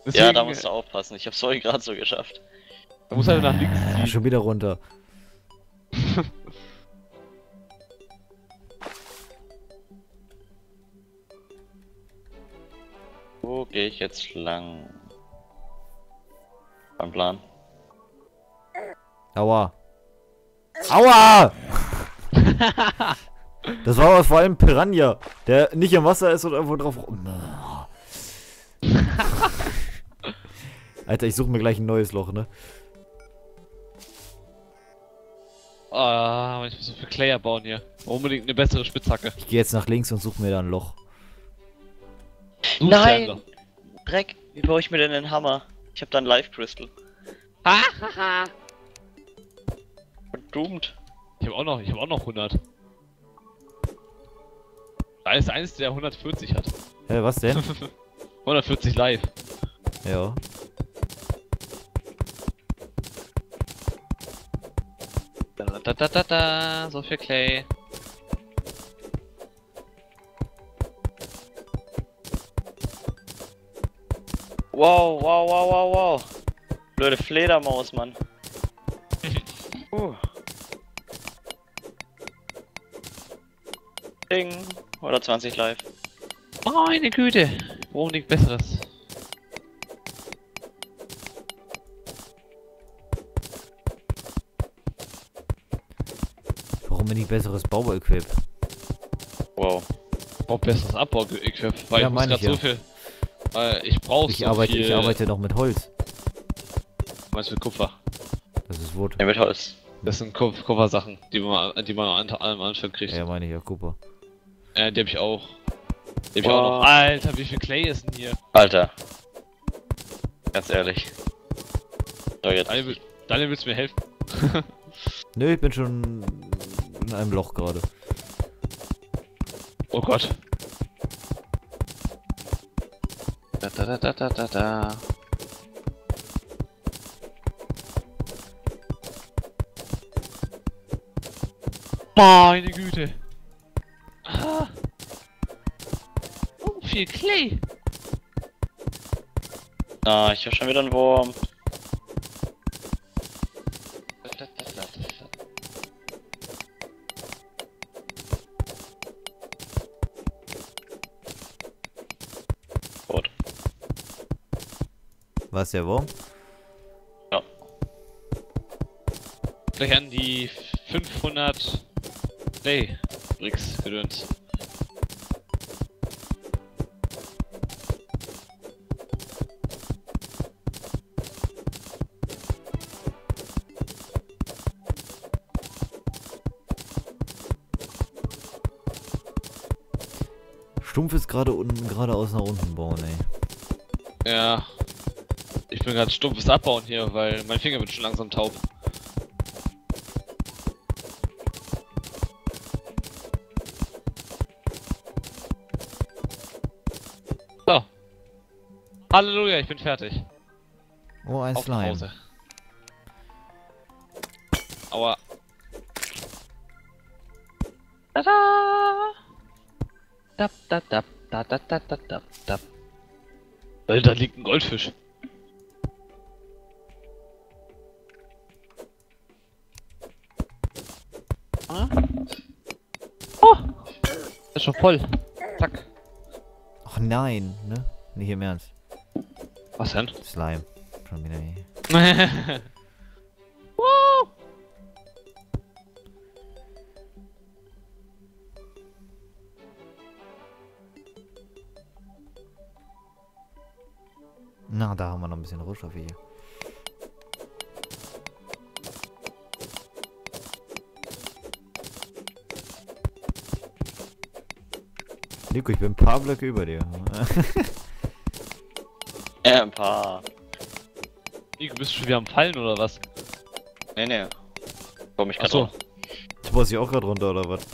Deswegen, Ja, da musst du aufpassen. Ich hab's vorhin gerade so geschafft. da muss halt nach links ziehen. Schon wieder runter. Wo gehe ich jetzt lang? Beim Plan. Aua. Aua! Das war aber vor allem Piranha, der nicht im Wasser ist oder irgendwo drauf. Alter, ich suche mir gleich ein neues Loch, ne? Ah, ich muss so viel Clay bauen hier. Unbedingt eine bessere Spitzhacke. Ich gehe jetzt nach links und suche mir da ein Loch. Nein! Dreck, wie baue ich mir denn einen Hammer? Ich hab da ein Life Crystal. Hahaha! Verdammt. Ich hab auch noch 100. Da ist eins, der 140 hat. Hä, was denn? 140 live. Ja. Da, so viel Clay. Wow, wow, wow, wow, wow. Blöde Fledermaus, Mann. Ding. 120 live. Meine Güte. Warum nichts Besseres? Warum bin ich besseres Bauequip? Wow. Ich brauch besseres Abbau-Equip, weil Ja, ich muss meine grad ich ja. so viel. Ich brauch so viel. Ich arbeite noch mit Holz. Was mit Kupfer? Das ist Wood. Ja, mit Holz. Das sind Kupfersachen, die man am Anfang kriegt. Ja, meine ich ja, Cooper. Die hab ich auch. Die hab ich Wow. auch noch. Alter, wie viel Clay ist denn hier? Alter. Ganz ehrlich. So, jetzt. Daniel, willst du mir helfen? Nö, ich bin schon in einem Loch gerade. Oh Gott. Da. Meine Güte. Ah. Oh, viel Clay. Ah, ich hab schon wieder einen Wurm. Gut. Was, der Wurm? Ja. Gleich an die 500 Clay Bricks gedöns. Stumpf ist gerade unten, geradeaus nach unten bauen, ey. Ja. Ich bin gerade stumpfes Abbauen hier, weil mein Finger wird schon langsam taub. So. Halleluja, ich bin fertig. Oh, ein Auf nach Slime. Hause. Aua. Tada! Dap, dap, dap, dap, dap, dap, dap, dap, dap. Da liegt ein Goldfisch. Ah. Oh! Ist schon voll. Zack. Ach nein, ne? Nicht im Ernst. Was denn? Slime. Schon wieder hier. Woo! Na, da haben wir noch ein bisschen Rohstoffe hier. Nico, ich bin ein paar Blöcke über dir. Ein paar. Nico, bist du schon wieder am Fallen oder was? Nee. Komm ich grad Achso. drauf. Du brauchst hier auch gerade runter, oder was?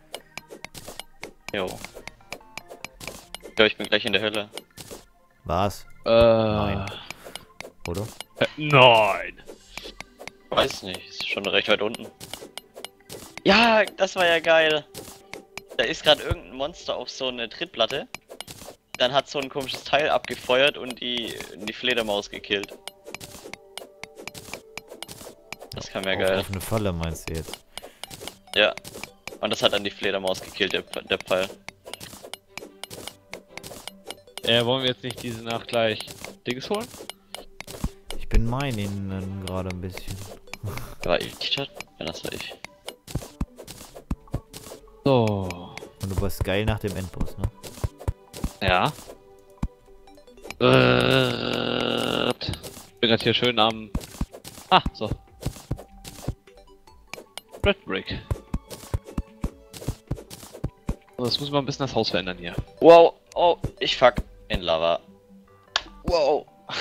Jo. Ich glaube, ich bin gleich in der Hölle. Was? Nein. Oder? Nein. Weiß nicht, ist schon recht weit unten. Ja, das war ja geil. Da ist gerade irgendein Monster auf so eine Trittplatte. dann hat so ein komisches Teil abgefeuert und die Fledermaus gekillt. Das kam ja geil. Auf eine Falle meinst du jetzt? Ja. Und das hat dann die Fledermaus gekillt, der Pfeil. Wollen wir jetzt nicht diese Nacht gleich Dings holen? Ich bin meinen gerade ein bisschen. War ich, Chat? Ja, das war ich. So. Und du warst geil nach dem Endboss, ne? Ja. Ich bin gerade hier schön am... Ah, so. Red Brick. So, das muss man ein bisschen das Haus verändern hier. Wow, oh, ich fuck in Lava. Wow.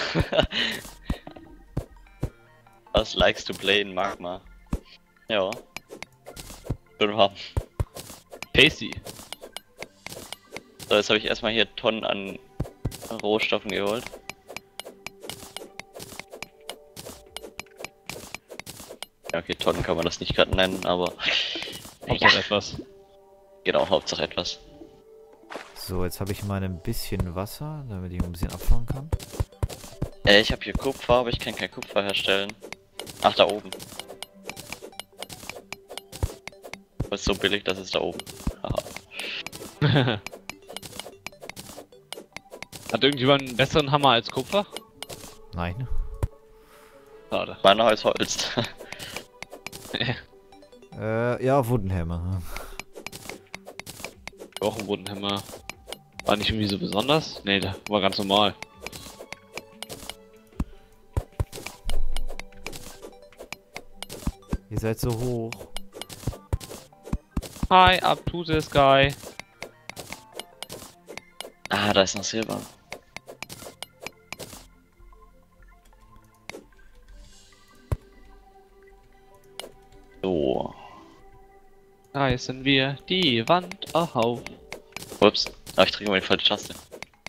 Was likes to play in Magma? Ja. Schon warm. Tasty. So, jetzt habe ich erstmal hier Tonnen an Rohstoffen geholt. Ja, okay, Tonnen kann man das nicht gerade nennen, aber... Hauptsache etwas. Genau, Hauptsache etwas. So, jetzt habe ich mal ein bisschen Wasser, damit ich ein bisschen abfangen kann. Ich habe hier Kupfer, aber ich kann kein Kupfer herstellen. Ach, da oben. Das ist so billig, das ist da oben. Haha. Hat irgendjemand einen besseren Hammer als Kupfer? Nein. Schade. Meiner ist Holz. Ja, Woodenhammer. Auch ein Bodenhammer. War nicht irgendwie so besonders? Nee, der war ganz normal. Ihr seid so hoch. Hi, up to the sky. Ah, da ist noch Silber. So. Reißen wir die Wand auf. Ups. Ah, ich drücke mal die falsche Taste.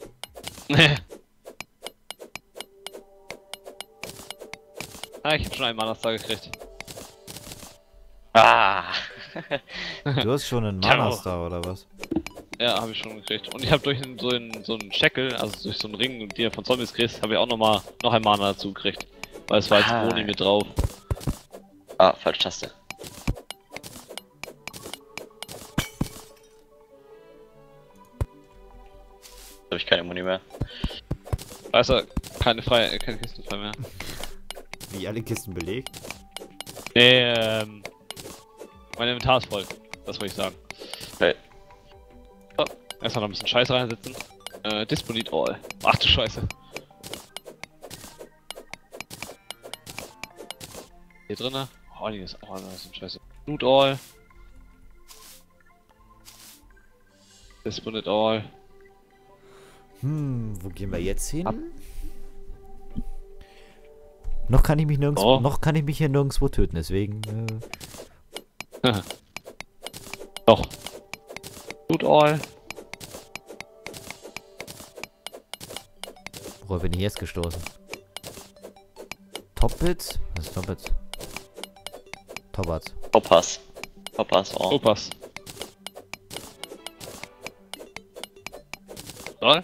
Ah, ich hab schon einen Mana-Star gekriegt. Ah! Du hast schon einen Mana-Star oder was? Ja, habe ich schon gekriegt. Und ich habe durch so einen Shackle, also durch so einen Ring, den du von Zombies kriegst, habe ich auch noch ein Mana dazu gekriegt. Weil es war als Boni mit drauf. Ah, falsche Taste. Habe ich keine Muni mehr. Also, keine Kisten frei mehr. Wie alle Kisten belegt? Nee, mein Inventar ist voll. Das wollte ich sagen. Okay. So, erstmal noch ein bisschen Scheiße reinsetzen. Disponit all. Ach du Scheiße. Hier drinne. Oh, die ist auch ein bisschen Scheiße. Loot all. Disponit all. Wo gehen wir jetzt hin? Noch kann ich mich nirgendwo, noch kann ich mich hier nirgendwo töten, deswegen. Doch. Loot all. Worauf bin ich jetzt gestoßen? Top-Bits? Was ist Top-Bits? Top-Bits. Topaz. Topaz, oh. Opas. Soll?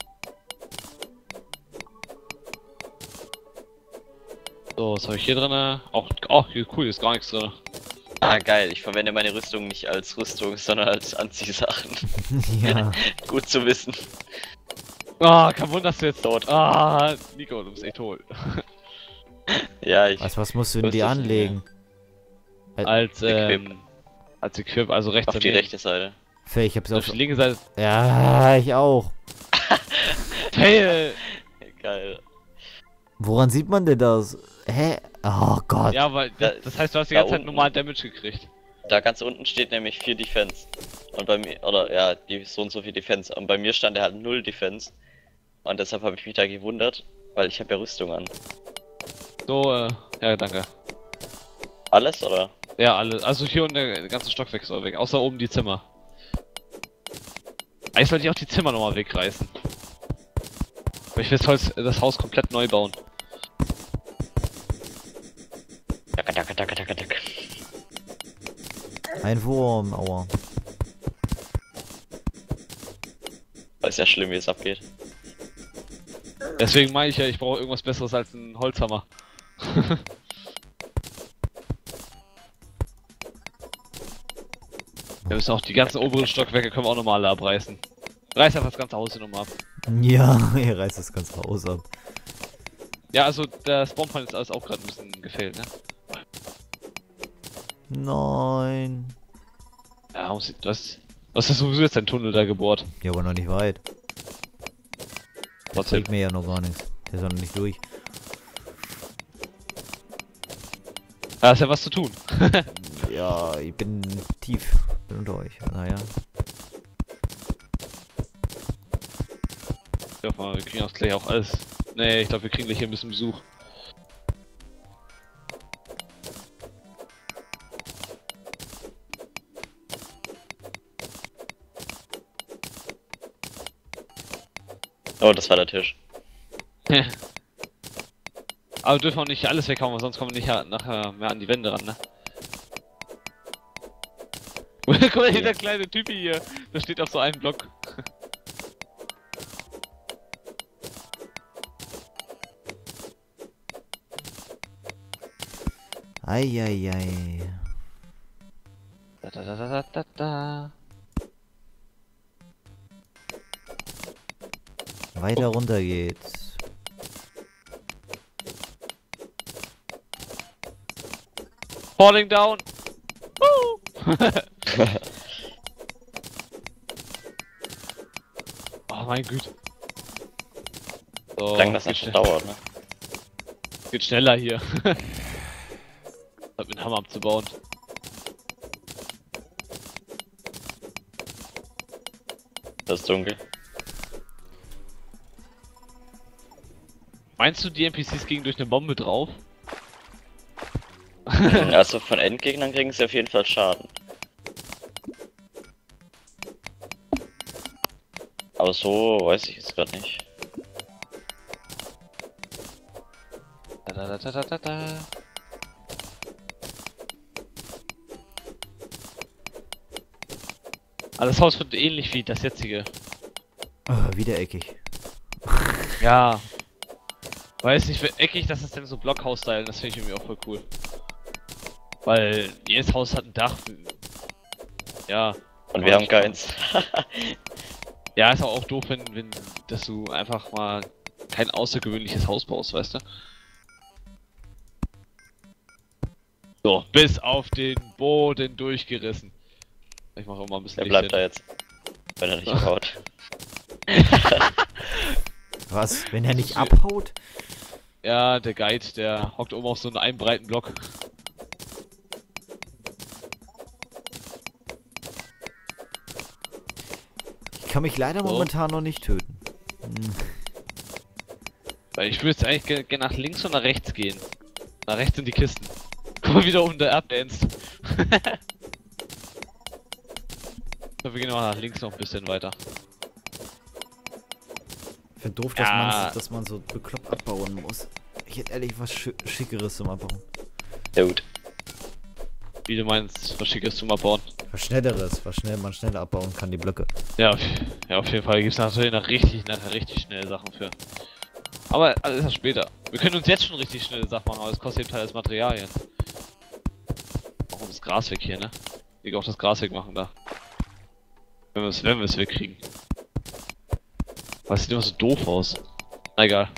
So, was habe ich hier drin? Auch, oh, hier cool, ist gar nichts drin. Ah, geil. Ich verwende meine Rüstung nicht als Rüstung, sondern als Anziehsachen. Ja. Gut zu wissen. Ah, kein Wunder, dass du jetzt tot. Ah, Nico, du bist echt tot. Ja, ich... Was musst du in die anlegen? Als Equip, also rechts Auf die daneben. rechte Seite. Fail, ich hab's Auf auf. die linke Seite. Ja, ich auch. Fail! Geil. Woran sieht man denn das? Hä? Oh Gott. Ja, weil das heißt, du hast die Da ganze Zeit unten. normal Damage gekriegt. Da ganz unten steht nämlich 4 Defense. Und bei mir, oder ja, die so und so viel Defense. Und bei mir stand er halt 0 Defense. Und deshalb habe ich mich da gewundert, weil ich habe ja Rüstung an. So, ja, danke. Alles, oder? Ja, alles. Also hier und der ganze Stockwerk soll weg. Außer oben die Zimmer. Eigentlich sollte ich auch die Zimmer nochmal wegreißen. Aber ich will das Haus komplett neu bauen. Dack. Ein Wurm, aua. Weiß ist ja schlimm, wie es abgeht. Deswegen meine ich ja, ich brauche irgendwas Besseres als einen Holzhammer. Wir müssen auch die ganzen oberen Stockwerke können wir auch nochmal alle abreißen. Reiß einfach das ganze Haus hier nochmal ab. Ja, ihr reißt das ganze Haus ab. Ja, also der Spawnpoint ist alles auch gerade ein bisschen gefällt, ne? Nein. Ja, was ist sowieso jetzt ein Tunnel da gebohrt? Ja, aber noch nicht weit. Das Trotzdem. bringt mir ja noch gar nichts. Der ist ja noch nicht durch. Da ist ja was zu tun. Ja, ich bin tief. Bin unter euch. Naja. Ich hoffe mal, wir kriegen auch gleich auch alles. Nee, ich glaube, wir kriegen gleich hier ein bisschen Besuch. Oh, das war der Tisch. Aber wir dürfen auch nicht alles weghauen, weil sonst kommen wir nicht nachher mehr an die Wände ran, ne? Guck mal, hier der kleine Typi hier. Der steht auf so einem Block. Eieiei. Da. Weiter runter geht's. Falling down! Woo! Oh mein Gott. So, Lang das nicht dauert, ne? geht schneller hier. Mit dem Hammer abzubauen. Das ist dunkel. Meinst du, die NPCs gingen durch eine Bombe drauf? Also von Endgegnern kriegen sie auf jeden Fall Schaden. Aber so weiß ich jetzt gerade nicht. Da. Aber das Haus wird ähnlich wie das jetzige. Ah, wieder eckig. Ja. Weiß nicht, wie eckig das ist denn so Blockhaus-Style, das finde ich irgendwie auch voll cool. Weil jedes Haus hat ein Dach. Ja. Und wir haben keins. Ja, ist auch doof, wenn dass du einfach mal kein außergewöhnliches Haus baust, weißt du? So, bis auf den Boden durchgerissen. Ich mache auch mal ein bisschen Der Licht bleibt da hin. jetzt. Wenn er nicht baut. Was? Wenn er nicht abhaut? Ja, der Guide, der hockt oben auf so einem breiten Block. Ich kann mich leider So. momentan noch nicht töten. Hm. Weil ich würde jetzt eigentlich gerne nach links und nach rechts gehen. Nach rechts sind die Kisten. Guck mal, wieder um der abdanced. So, wir gehen mal nach links noch ein bisschen weiter. Ich finde doof, Ja. dass man so bekloppt abbauen muss. Ich hätte ehrlich was Schickeres zum Abbauen. Ja gut. Wie du meinst, was Schickes zum Abbauen. Was Schnelleres, man schneller abbauen kann, die Blöcke. Ja, auf jeden Fall gibt es natürlich nachher richtig schnelle Sachen für. Aber alles erst später. Wir können uns jetzt schon richtig schnelle Sachen machen, aber es kostet eben teils Materialien. Auch das Gras weg hier, ne? Ich auch das Gras wegmachen da. Wenn wir es wegkriegen. Was sieht immer so doof aus? Na egal.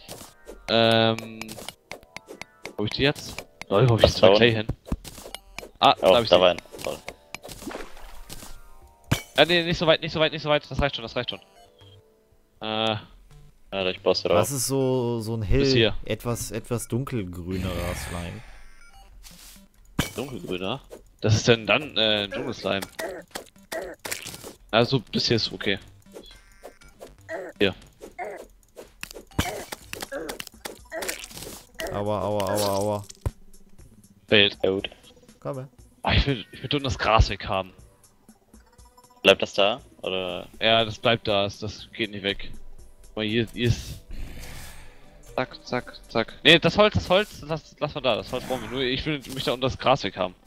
Wo hab ich die jetzt? Wo hab ich Was die zwei da Clay hin? Ah, Oh, da hab ich da sie. war ein. Toll. Nee, nicht so weit. Das reicht schon. Ja, durch Boss oder Was ist so ein hell, Bis hier. etwas dunkelgrünerer Slime? Dunkelgrüner? Das ist denn dann, Dschungelslime. Also, bis hier ist okay. Hier. Aua. Fällt. Ja gut. Komm her. Oh, ich will unten das Gras weg haben. Bleibt das da? Oder. Ja, das bleibt da, das geht nicht weg. Weil hier ist... Zack. Nee, das Holz, lass mal da, das Holz brauchen wir. Nur ich will mich da unten das Gras weg haben.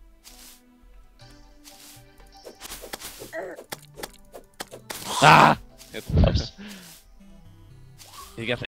Ah! Jetzt. Hab's. Hier gab's